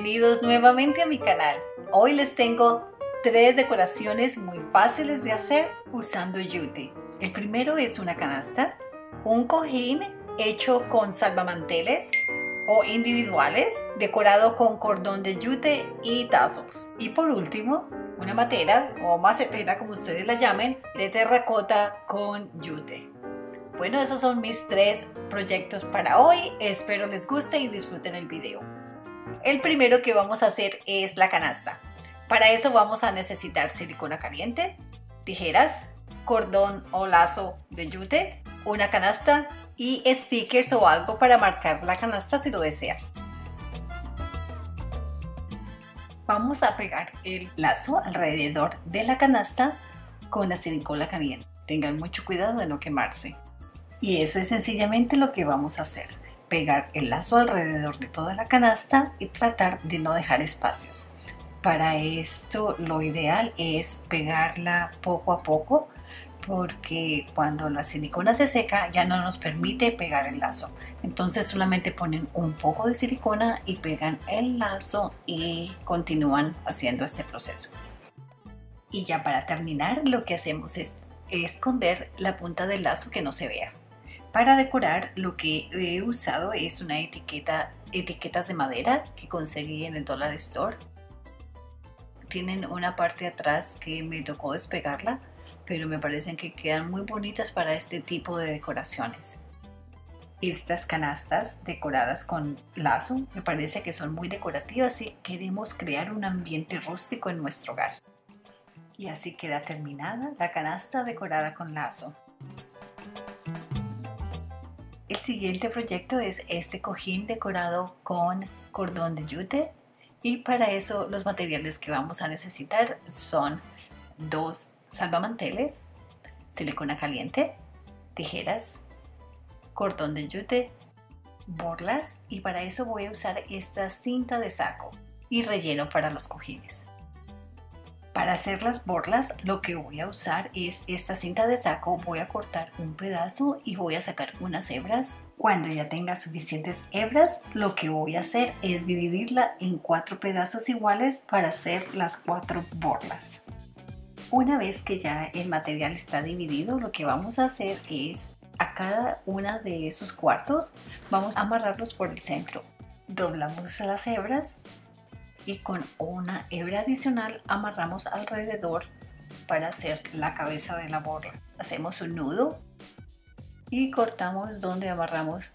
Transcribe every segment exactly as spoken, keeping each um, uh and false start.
Bienvenidos nuevamente a mi canal. Hoy les tengo tres decoraciones muy fáciles de hacer usando yute. El primero es una canasta, un cojín hecho con salvamanteles o individuales, decorado con cordón de yute y tassels. Y por último, una matera o macetera, como ustedes la llamen, de terracota con yute. Bueno, esos son mis tres proyectos para hoy. Espero les guste y disfruten el video. El primero que vamos a hacer es la canasta. Para eso vamos a necesitar silicona caliente, tijeras, cordón o lazo de yute, una canasta y stickers o algo para marcar la canasta si lo desean. Vamos a pegar el lazo alrededor de la canasta con la silicona caliente. Tengan mucho cuidado de no quemarse. Y eso es sencillamente lo que vamos a hacer. Pegar el lazo alrededor de toda la canasta y tratar de no dejar espacios. Para esto lo ideal es pegarla poco a poco, porque cuando la silicona se seca ya no nos permite pegar el lazo. Entonces solamente ponen un poco de silicona y pegan el lazo y continúan haciendo este proceso. Y ya para terminar, lo que hacemos es esconder la punta del lazo que no se vea. Para decorar, lo que he usado es una etiqueta, etiquetas de madera que conseguí en el Dollar Store. Tienen una parte atrás que me tocó despegarla, pero me parecen que quedan muy bonitas para este tipo de decoraciones. Estas canastas decoradas con lazo me parece que son muy decorativas y queremos crear un ambiente rústico en nuestro hogar. Y así queda terminada la canasta decorada con lazo. El siguiente proyecto es este cojín decorado con cordón de yute, y para eso los materiales que vamos a necesitar son dos salvamanteles, silicona caliente, tijeras, cordón de yute, borlas, y para eso voy a usar esta cinta de saco y relleno para los cojines. Para hacer las borlas lo que voy a usar es esta cinta de saco. Voy a cortar un pedazo y voy a sacar unas hebras. Cuando ya tenga suficientes hebras, lo que voy a hacer es dividirla en cuatro pedazos iguales para hacer las cuatro borlas. Una vez que ya el material está dividido, lo que vamos a hacer es a cada una de esos cuartos vamos a amarrarlos por el centro. Doblamos las hebras y con una hebra adicional amarramos alrededor para hacer la cabeza de la borla. Hacemos un nudo y cortamos donde amarramos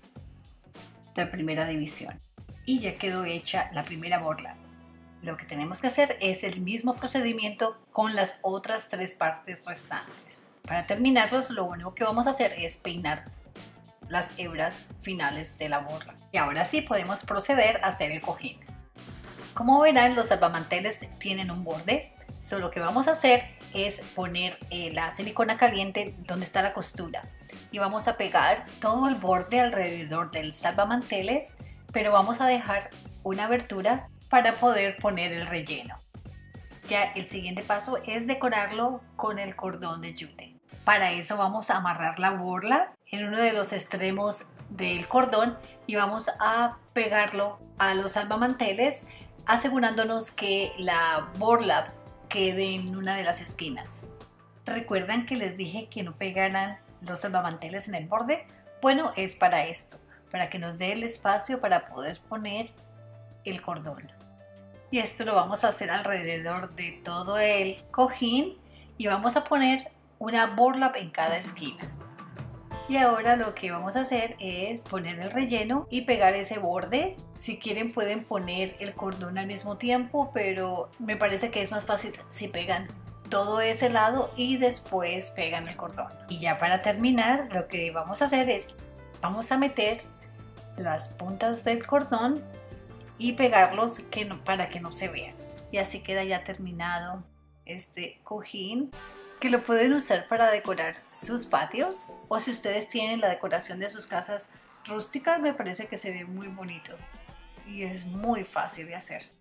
la primera división. Y ya quedó hecha la primera borla. Lo que tenemos que hacer es el mismo procedimiento con las otras tres partes restantes. Para terminarlos, lo único que vamos a hacer es peinar las hebras finales de la borla. Y ahora sí podemos proceder a hacer el cojín. Como verán, los salvamanteles tienen un borde. So, lo que vamos a hacer es poner eh, la silicona caliente donde está la costura y vamos a pegar todo el borde alrededor del salvamanteles, pero vamos a dejar una abertura para poder poner el relleno. Ya el siguiente paso es decorarlo con el cordón de yute. Para eso vamos a amarrar la borla en uno de los extremos del cordón y vamos a pegarlo a los salvamanteles, asegurándonos que la borla quede en una de las esquinas. ¿Recuerdan que les dije que no pegaran los salvamanteles en el borde? Bueno, es para esto, para que nos dé el espacio para poder poner el cordón. Y esto lo vamos a hacer alrededor de todo el cojín y vamos a poner una borla en cada esquina. Y ahora lo que vamos a hacer es poner el relleno y pegar ese borde. Si quieren pueden poner el cordón al mismo tiempo, pero me parece que es más fácil si pegan todo ese lado y después pegan el cordón. Y ya para terminar, lo que vamos a hacer es vamos a meter las puntas del cordón y pegarlos que no, para que no se vean. Y así queda ya terminado este cojín, que lo pueden usar para decorar sus patios, o si ustedes tienen la decoración de sus casas rústicas, me parece que se ve muy bonito y es muy fácil de hacer.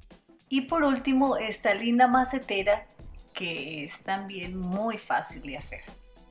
Y por último, esta linda macetera que es también muy fácil de hacer.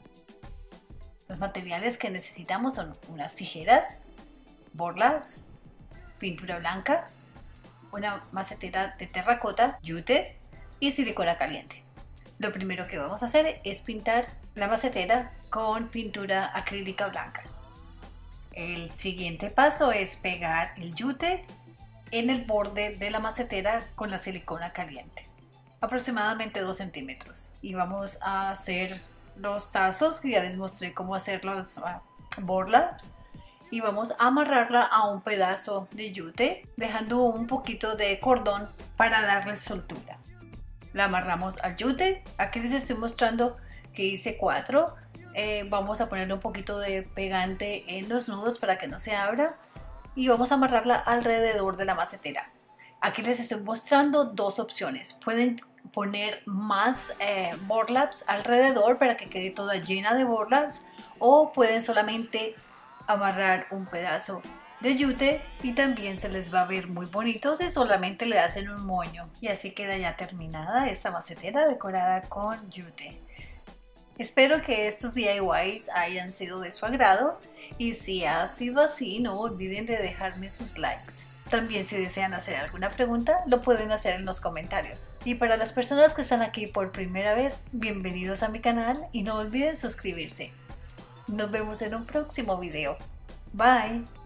Los materiales que necesitamos son unas tijeras, borlas, pintura blanca, una macetera de terracota, yute y silicona caliente. Lo primero que vamos a hacer es pintar la macetera con pintura acrílica blanca. El siguiente paso es pegar el yute en el borde de la macetera con la silicona caliente, aproximadamente dos centímetros. Y vamos a hacer los tazos, que ya les mostré cómo hacer los uh, burlaps. Y vamos a amarrarla a un pedazo de yute, dejando un poquito de cordón para darle soltura. La amarramos al yute. Aquí les estoy mostrando que hice cuatro. Eh, vamos a ponerle un poquito de pegante en los nudos para que no se abra. Y vamos a amarrarla alrededor de la macetera. Aquí les estoy mostrando dos opciones. Pueden poner más eh, burlaps alrededor para que quede toda llena de burlaps, o pueden solamente amarrar un pedazo de yute y también se les va a ver muy bonito si solamente le hacen un moño. Y así queda ya terminada esta macetera decorada con yute. Espero que estos D I Ys hayan sido de su agrado, y si ha sido así, no olviden de dejarme sus likes. También, si desean hacer alguna pregunta, lo pueden hacer en los comentarios. Y para las personas que están aquí por primera vez, bienvenidos a mi canal y no olviden suscribirse. Nos vemos en un próximo video. Bye.